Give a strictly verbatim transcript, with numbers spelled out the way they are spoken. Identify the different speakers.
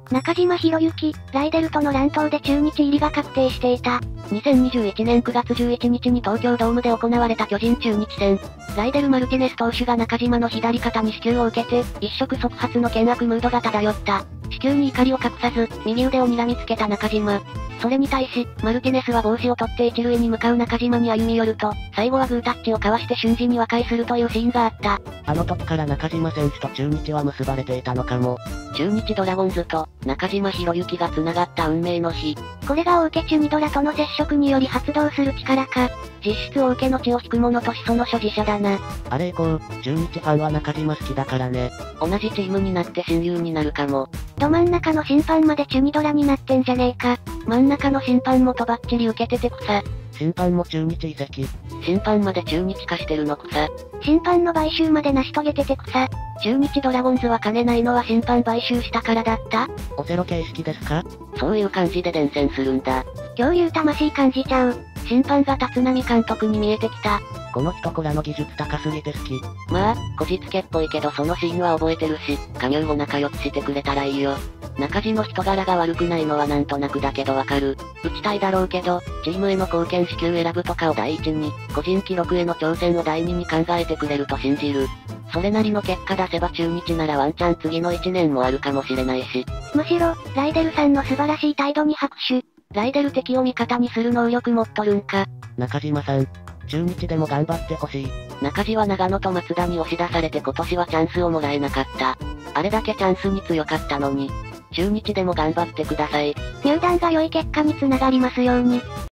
Speaker 1: 中島博之、ライデルとの乱闘で中日入りが確定していた。
Speaker 2: にせんにじゅういちねんくがつじゅういちにちに東京ドームで行われた巨人中日戦。ライデル・マルティネス投手が中島の左肩に死球を受けて、一触即発の険悪ムードが漂った。死球に怒りを隠さず、右腕を睨みつけた中島。それに対し、マルティネスは帽子を取って一塁に向かう中島に歩み寄ると、最後はグータッチを交わして瞬時に和解するというシーンがあった。
Speaker 3: あの時から中島選手と中日は結ばれていたのかも。
Speaker 2: 中日ドラゴンズと中島博之が繋がった運命の日。
Speaker 1: これが大受け中にドラとの接触により発動する力か。
Speaker 2: 実質大受けの血を引く者としその所持者だな。
Speaker 3: あれ以降、中日ファンは中島好きだからね。
Speaker 2: 同じチームになって親友になるかも。
Speaker 1: ど真ん中の審判までチュニドラになってんじゃねえか。
Speaker 2: 真ん中の審判もとばっちり受けてて草。
Speaker 3: 審判も中日移籍。
Speaker 2: 審判まで中日化してるの草。
Speaker 1: 審判の買収まで成し遂げてて草。
Speaker 2: 中日ドラゴンズは金ないのは審判買収したからだった？
Speaker 3: オセロ形式ですか？
Speaker 2: そういう感じで伝染するんだ。
Speaker 1: 恐竜魂感じちゃう。
Speaker 2: 審判が立浪監督に見えてきた。
Speaker 3: この人こらの技術高すぎて好き。
Speaker 2: まあ、こじつけっぽいけどそのシーンは覚えてるし、加入後仲良くしてくれたらいいよ。中地の人柄が悪くないのはなんとなくだけどわかる。打ちたいだろうけど、チームへの貢献支給選ぶとかを第一に、個人記録への挑戦を第二に考えてくれると信じる。それなりの結果出せば中日ならワンチャン次のいちねんもあるかもしれないし。
Speaker 1: むしろ、ライデルさんの素晴らしい態度に拍手。
Speaker 2: ライデル敵を味方にする能力持っとるんか。
Speaker 3: 中島さん、中日でも頑張ってほしい。
Speaker 2: 中地は長野と松田に押し出されて今年はチャンスをもらえなかった。あれだけチャンスに強かったのに。中日でも頑張ってください。
Speaker 1: 入団が良い結果につながりますように。